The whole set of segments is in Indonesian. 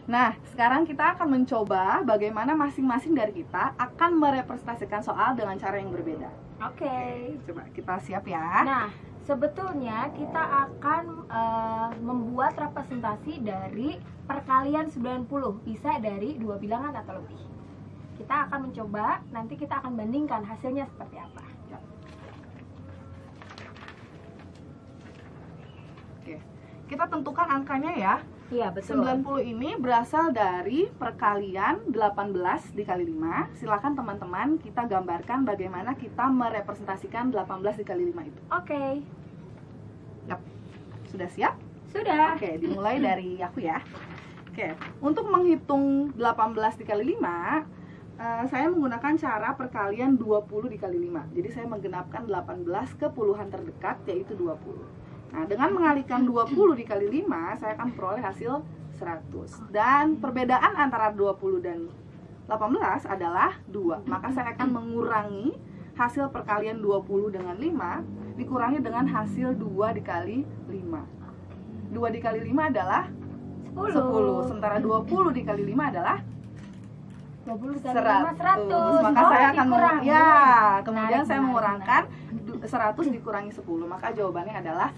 Nah, sekarang kita akan mencoba bagaimana masing-masing dari kita akan merepresentasikan soal dengan cara yang berbeda. Oke. Coba kita siap ya. Nah, sebetulnya kita akan membuat representasi dari perkalian 90. Bisa dari 2 bilangan atau lebih. Kita akan mencoba, nanti kita akan bandingkan hasilnya seperti apa. Oke, kita tentukan angkanya ya. Iya, betul. 90 ini berasal dari perkalian 18 dikali 5. Silakan teman-teman kita gambarkan bagaimana kita merepresentasikan 18 dikali 5 itu. Oke. Yap. Sudah siap? Sudah. Oke, dimulai dari aku ya. Oke, untuk menghitung 18 dikali 5, saya menggunakan cara perkalian 20 dikali 5. Jadi saya menggenapkan 18 ke puluhan terdekat, yaitu 20. Nah, dengan mengalihkan 20 dikali 5, saya akan peroleh hasil 100. Dan perbedaan antara 20 dan 18 adalah 2. Maka saya akan mengurangi hasil perkalian 20 dengan 5 dikurangi dengan hasil 2 dikali 5. 2 dikali 5 adalah 10. Sementara 20 dikali 5 adalah 20 dikali 100. 5, 100. Maka saya akan dikurangi. kemudian saya Menarik. mengurangkan 100 dikurangi 10. Maka jawabannya adalah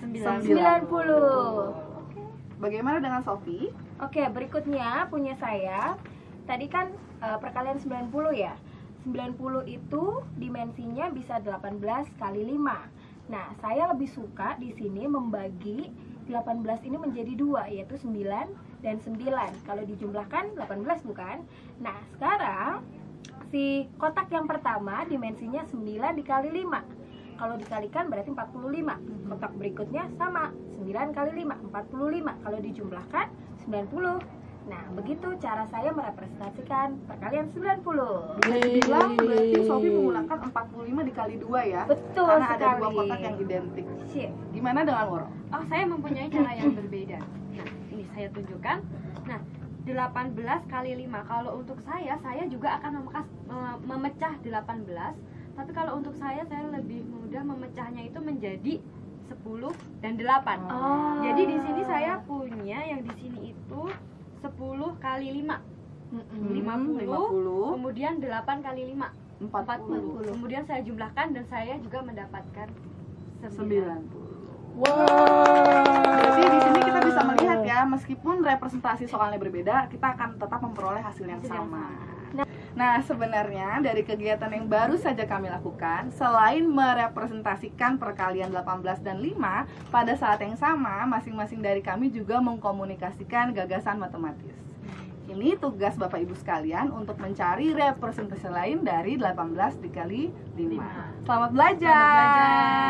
90. Bagaimana dengan Sofi? Oke, berikutnya punya saya. Tadi kan perkalian 90 ya. 90 itu dimensinya bisa 18 kali 5. Nah, saya lebih suka di sini membagi 18 ini menjadi 2, yaitu 9 dan 9. Kalau dijumlahkan 18 bukan? Nah, sekarang si kotak yang pertama dimensinya 9 dikali 5. Kalau dikalikan berarti 45. Kotak berikutnya sama, 9 kali 5, 45. Kalau dijumlahkan 90. Nah, begitu cara saya merepresentasikan perkalian 90. Bisa dibilang berarti Sofi menggunakan 45 dikali 2 ya. Betul Karena sekali. ada 2 kotak yang identik. Sip. Gimana dengan Woro? Oh, saya mempunyai cara yang berbeda. Nah, ini saya tunjukkan. Nah, 18 kali 5. Kalau untuk saya juga akan memecah 18. Tapi kalau untuk saya lebih mudah memecahnya itu menjadi 10 dan 8. Oh. Jadi di sini saya punya yang di sini itu 10 kali 5. 50. Kemudian 8 kali 5. 40. Kemudian saya jumlahkan dan saya juga mendapatkan 90. Wow. Jadi di sini kita bisa melihat ya, meskipun representasi soalnya berbeda, kita akan tetap memperoleh hasil yang sama. Nah, sebenarnya dari kegiatan yang baru saja kami lakukan, selain merepresentasikan perkalian 18 dan 5, pada saat yang sama, masing-masing dari kami juga mengkomunikasikan gagasan matematis. Ini tugas Bapak Ibu sekalian untuk mencari representasi lain dari 18 dikali 5. Selamat belajar!